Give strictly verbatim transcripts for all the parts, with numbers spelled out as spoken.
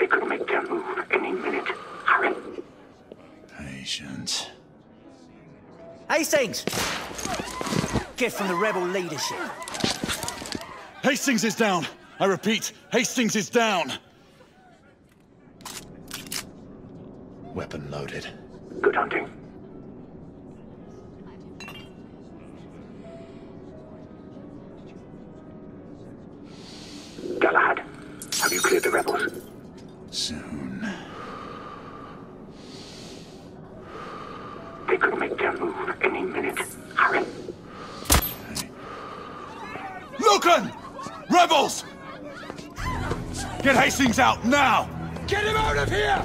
They could make their move any minute. Hurry. Patience. Hastings! Get from the rebel leadership. Hastings is down! I repeat, Hastings is down! Weapon loaded. Good hunting. Galahad, have you cleared the rebels? Soon. They could make their move any minute. Hurry. Hey. Lucan! Rebels! Get Hastings out, now! Get him out of here!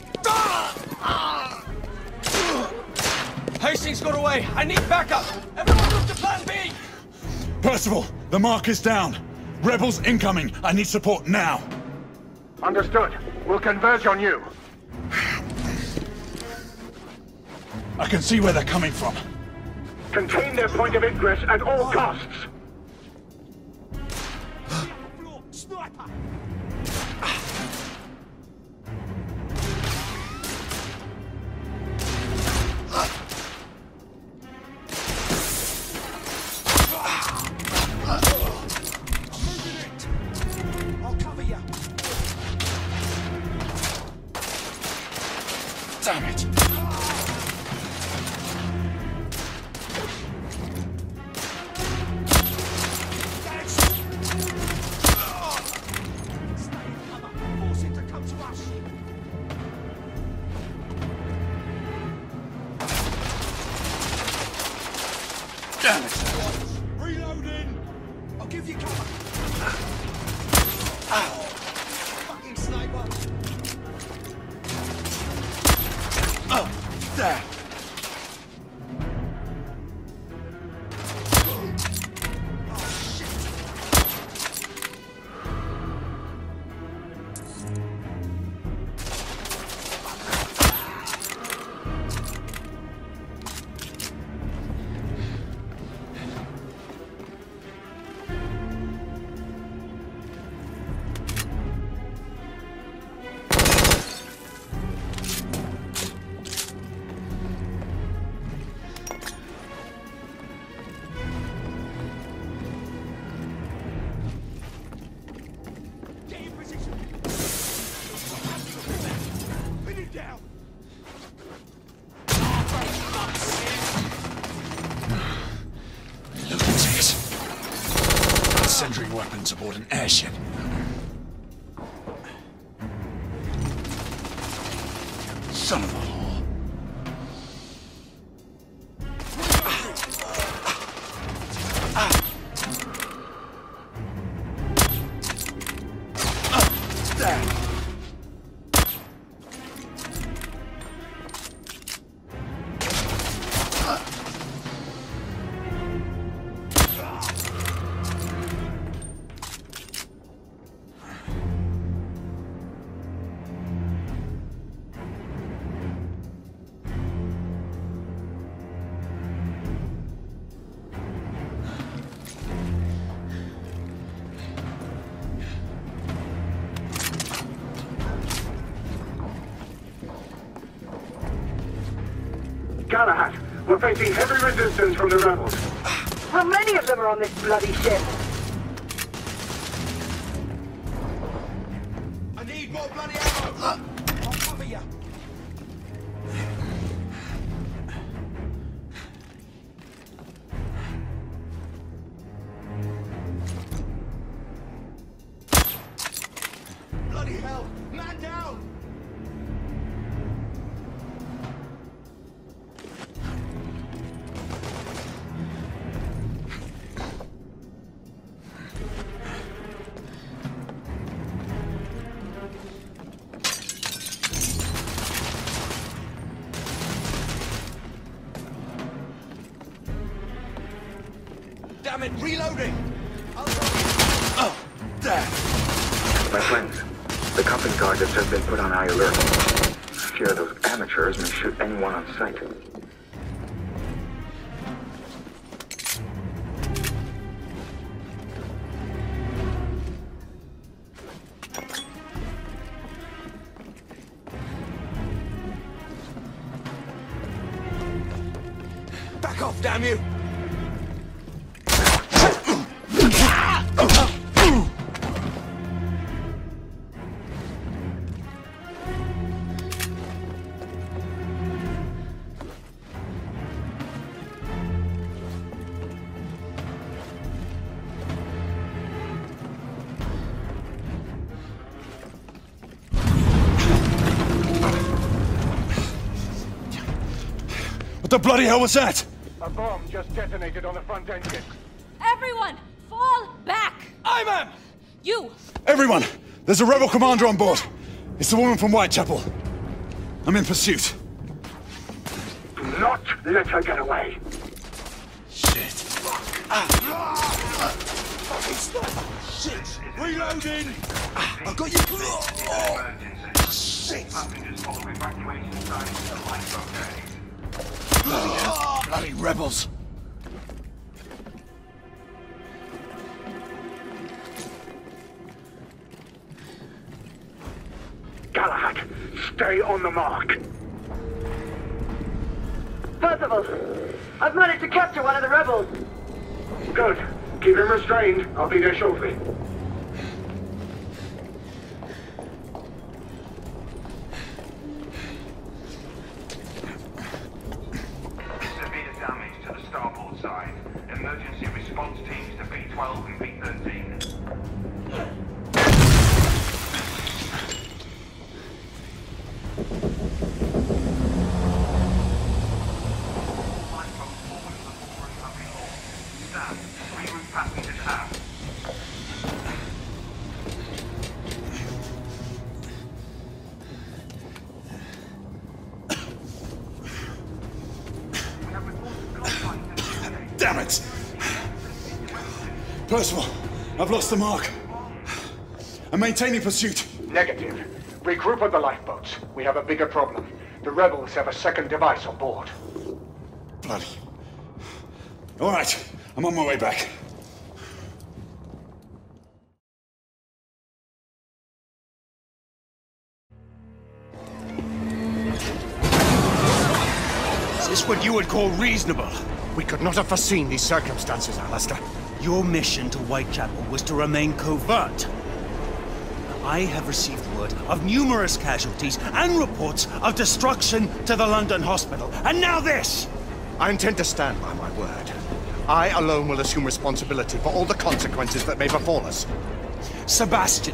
Hastings got away. I need backup. Everyone move to plan B! Percival, the mark is down. Rebels incoming. I need support now. Understood. We'll converge on you. I can see where they're coming from. Contain their point of ingress at all costs. Sniper! Damn it! Damn it! Reloading! I'll give you cover. Ow! Fucking sniper! Oh, there! Sentry weapons aboard an airship. Son of a whore. Ah. Ah. There. Galahad, we're facing heavy resistance from the rebels. How many of them are on this bloody ship? I need more bloody ammo! I'll cover you! Bloody hell! Man down! Damn it, reloading! I'll Oh, there. My friends, the company guard has just been put on high alert. A few of those amateurs may shoot anyone on sight. Back off, damn you! What the bloody hell was that? A bomb just detonated on the front engine. Everyone, fall back! I'm am! You! Everyone! There's a rebel commander on board! It's the woman from Whitechapel. I'm in pursuit. Do not let her get away. Shit. Shit! Reloading! I've got you! Oh. Shit! Bloody hell. Bloody rebels. Galahad, stay on the mark. Percival, I've managed to capture one of the rebels. Good. Keep him restrained. I'll be there shortly. Severe damage to the starboard side. Emergency response teams to B twelve and B thirteen. Damn it! Percival, I've lost the mark. I'm maintaining pursuit. Negative. Regroup on the lifeboats. We have a bigger problem. The rebels have a second device on board. Bloody. All right, I'm on my way back. Is this what you would call reasonable? We could not have foreseen these circumstances, Alistair. Your mission to Whitechapel was to remain covert. I have received word of numerous casualties and reports of destruction to the London hospital. And now this! I intend to stand by my word. I alone will assume responsibility for all the consequences that may befall us. Sebastian,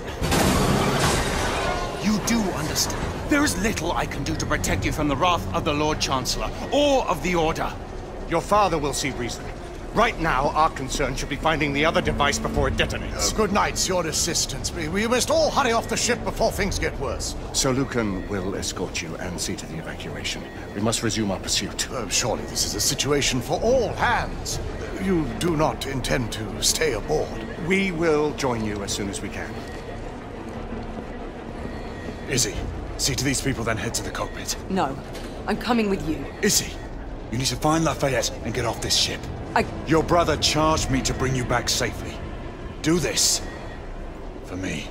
you do understand. There is little I can do to protect you from the wrath of the Lord Chancellor or of the Order. Your father will see reason. Right now, our concern should be finding the other device before it detonates. Uh, good night, your assistants. We, we must all hurry off the ship before things get worse. Sir Lucan will escort you and see to the evacuation. We must resume our pursuit. Uh, surely this is a situation for all hands. You do not intend to stay aboard? We will join you as soon as we can. Izzy, see to these people, then head to the cockpit. No, I'm coming with you. Izzy, you need to find Lafayette and get off this ship. I... Your brother charged me to bring you back safely. Do this. For me.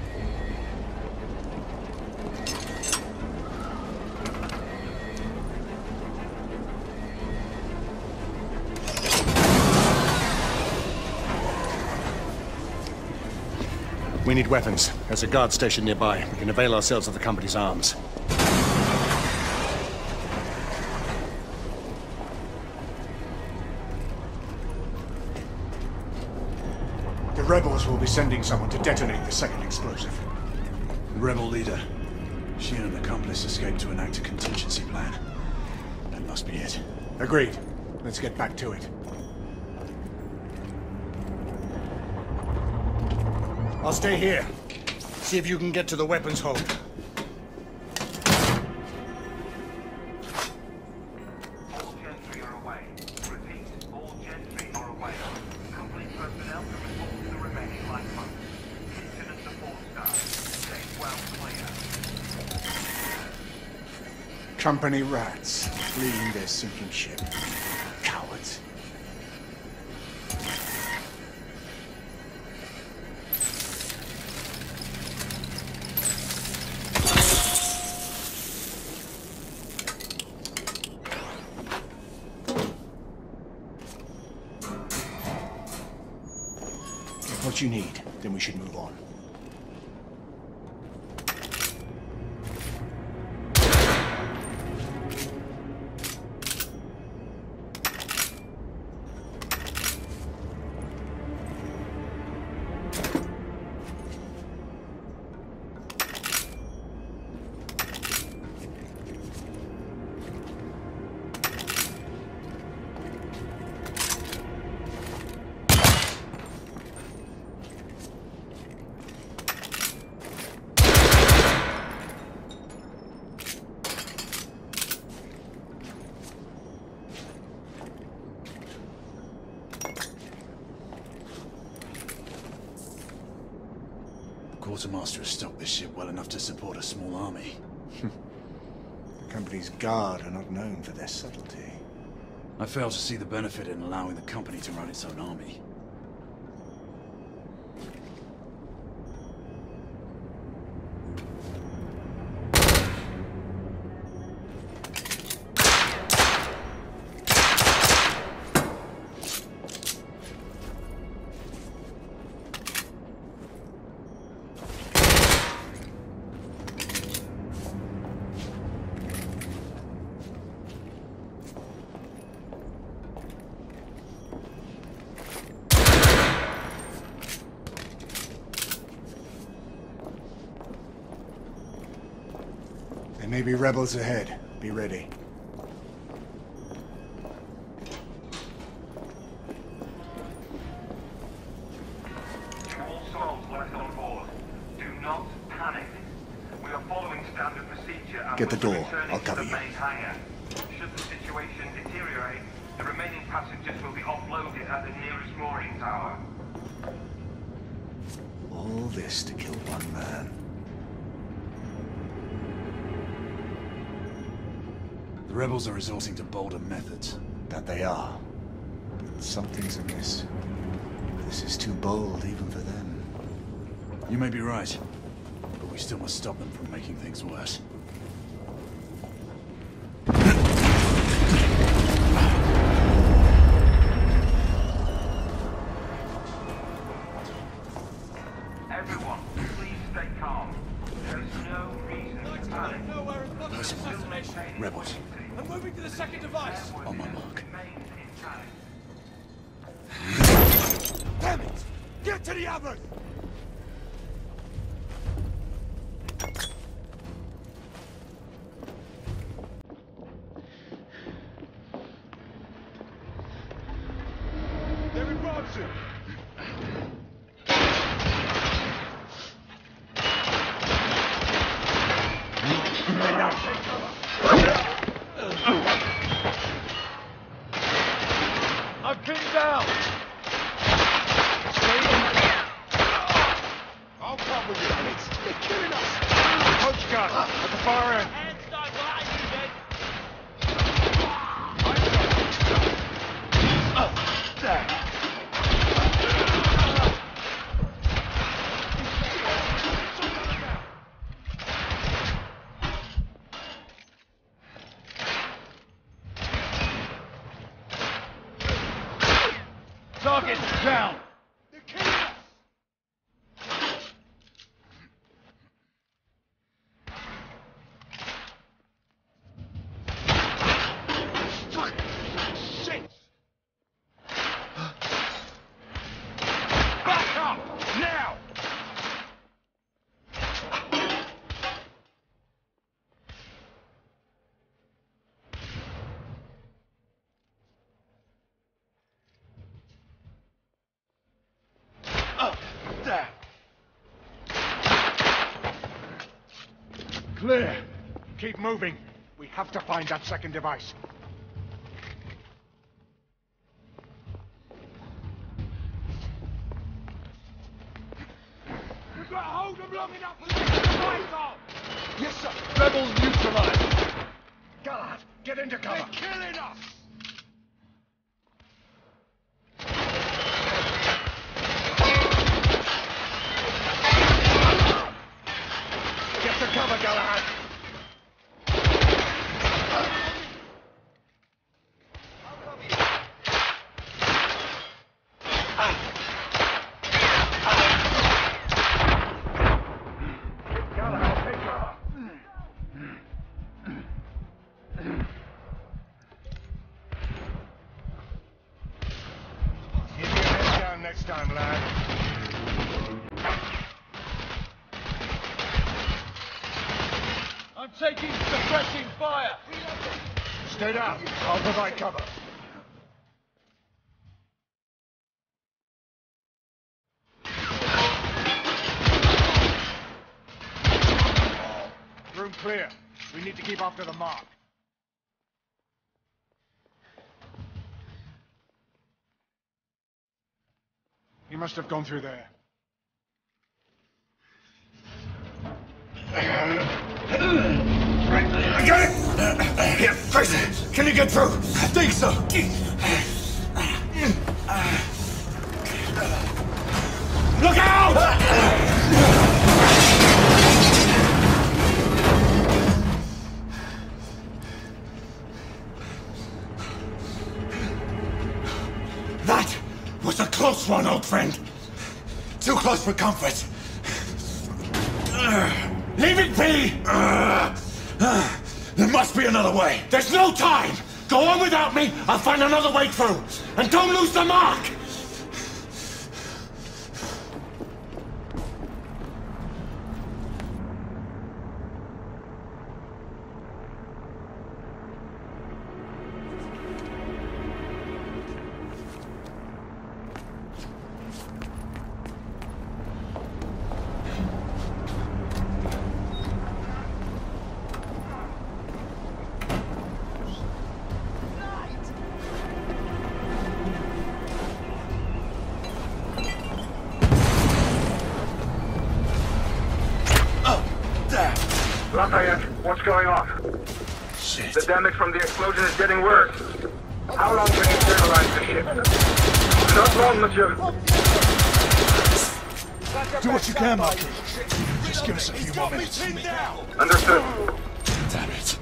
We need weapons. There's a guard station nearby. We can avail ourselves of the company's arms. The rebels will be sending someone to detonate the second explosive. The rebel leader. She and an accomplice escaped to enact a contingency plan. That must be it. Agreed. Let's get back to it. I'll stay here. See if you can get to the weapons hold. All gentry are away. Repeat, all gentry are away. Company personnel to report to the remaining lifeboats. Kitchen and support staff. Stay well clear. Company rats, fleeing their sinking ship. Cowards. what you need, then we should move on. Quartermaster has stocked this ship well enough to support a small army. The company's guard are not known for their subtlety. I fail to see the benefit in allowing the company to run its own army. There may be rebels ahead. Be ready. All souls left on board, do not panic. We are following standard procedure and Get the will be door. returning I'll to cover the you. main hangar. Should the situation deteriorate, the remaining passengers will be offloaded at the nearest mooring tower. All this to kill one man. The rebels are resorting to bolder methods. That they are. But something's amiss. This is too bold even for them. You may be right, but we still must stop them from making things worse. Everyone, please stay calm. There is no reason to panic. Nowhere is not Person marked. assassination. Rebels. I'm moving to the second device. On my mark. Remain in panic. Damn it! Get to the others! They're advancing! I'm pinned down! I'll cover you! They're killing us! Coach gun at the far end! Hands start behind you, then! Target down! They're killing us! Fuck! Shit! Back up! Now! Up! There! Clear. Keep moving. We have to find that second device. We've got to hold them long enough for them to fight off! Yes, sir. Rebels neutralized. Galahad, get into cover. They're killing us! Get to cover, Galahad. I'm taking suppressing fire! Stay down. I'll provide cover. Room clear. We need to keep after the mark. He must have gone through there. I got it! Here, Grayson, can you get through? I think so. Look out! That was a close one, old friend. Too close for comfort. Leave it be! There must be another way. There's no time! Go on without me, I'll find another way through. And don't lose the mark! Lafayette, what's going on? Shit. The damage from the explosion is getting worse. How long can you stabilize the ship? Not long, monsieur. Do what you can, Marquis. Just give us a few more minutes. Understood. Damn it.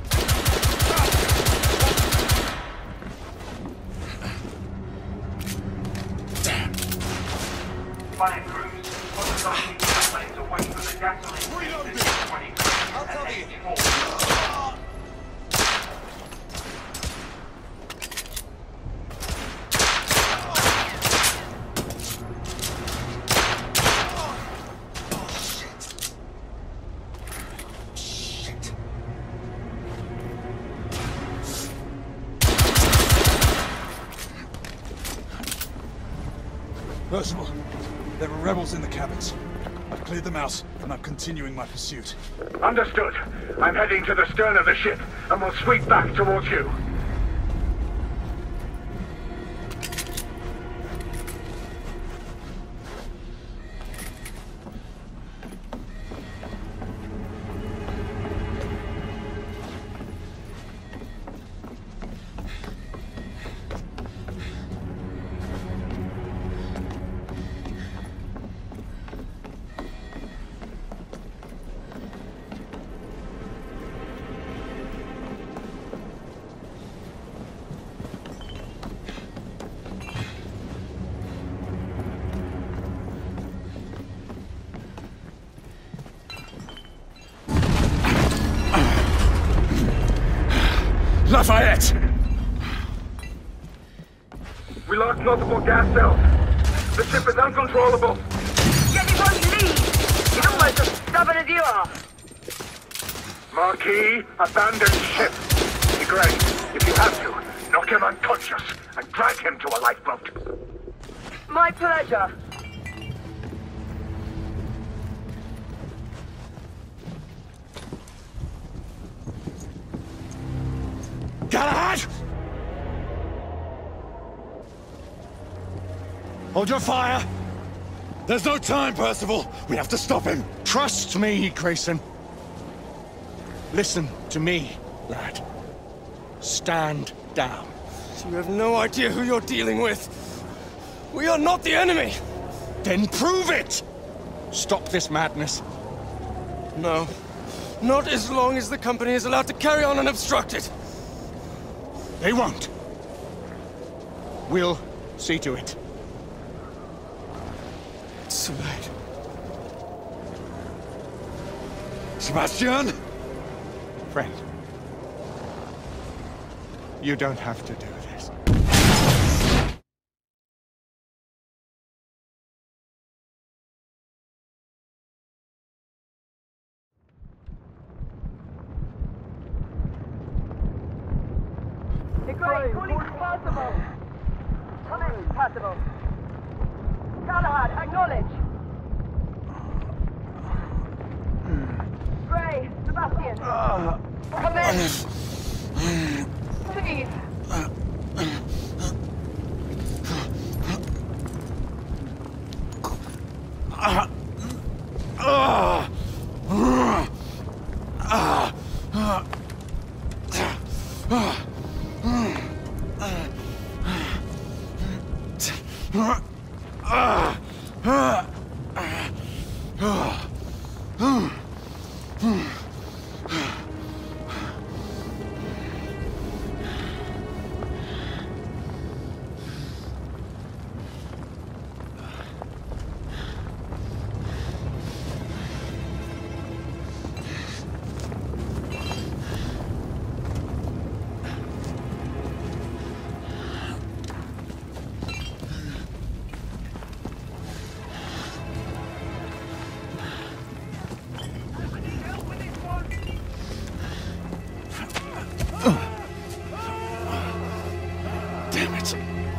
Damn. Fire crews, put the docking airplanes away from the gasoline. I'll cover you. Percival, there are rebels in the cabins. I've cleared them out, and I'm continuing my pursuit. Understood. I'm heading to the stern of the ship, and we'll sweep back towards you. Lafayette! We lost multiple gas cells. The ship is uncontrollable. Yet he won't leave! He's almost as stubborn as you are. Marquis, abandon ship. Be great. If you have to, knock him unconscious and drag him to a lifeboat. My pleasure. Galahad! Hold your fire! There's no time, Percival! We have to stop him! Trust me, Grayson. Listen to me, lad. Stand down. You have no idea who you're dealing with. We are not the enemy! Then prove it! Stop this madness. No. Not as long as the company is allowed to carry on unobstructed. They won't. We'll see to it. It's too late. Sebastian? Friend. You don't have to do this. Great, calling for Percival. Come in, Percival. Galahad, acknowledge. Gray, Sebastian. Come in. Please. Damn it.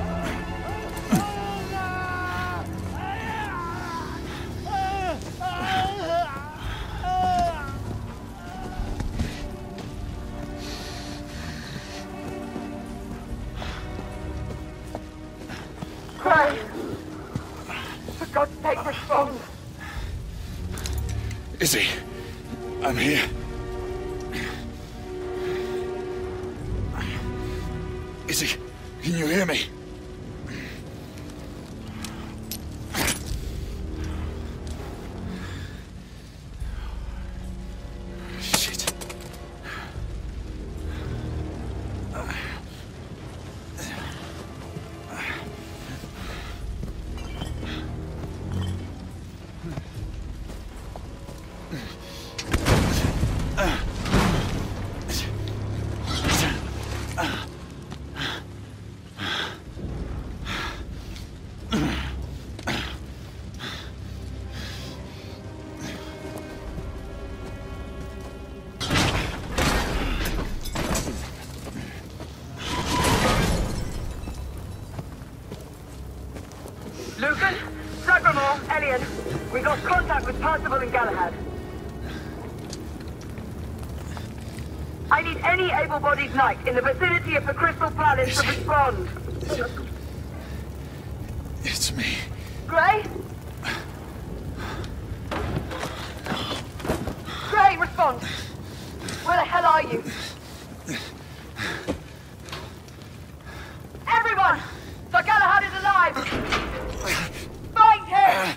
Gray. For God's sake, respond. Izzy, I'm here. Izzy, can you hear me? Shit. Lucan, Sagramore, Elian, we got contact with Percival and Galahad. I need any able-bodied knight in the vicinity of the Crystal Palace to respond. It's me. Gray? Gray, respond! Where the hell are you? Everyone! Sir Galahad is alive! Find him!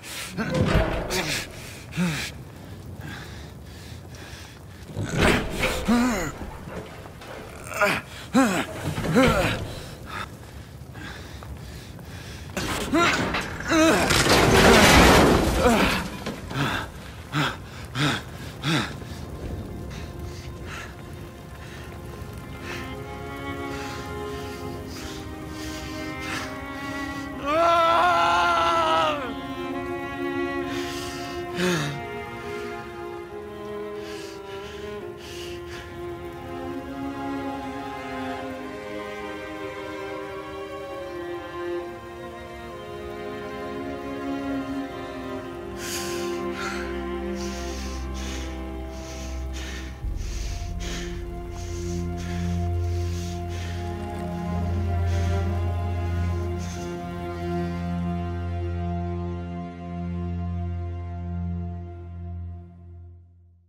Ah!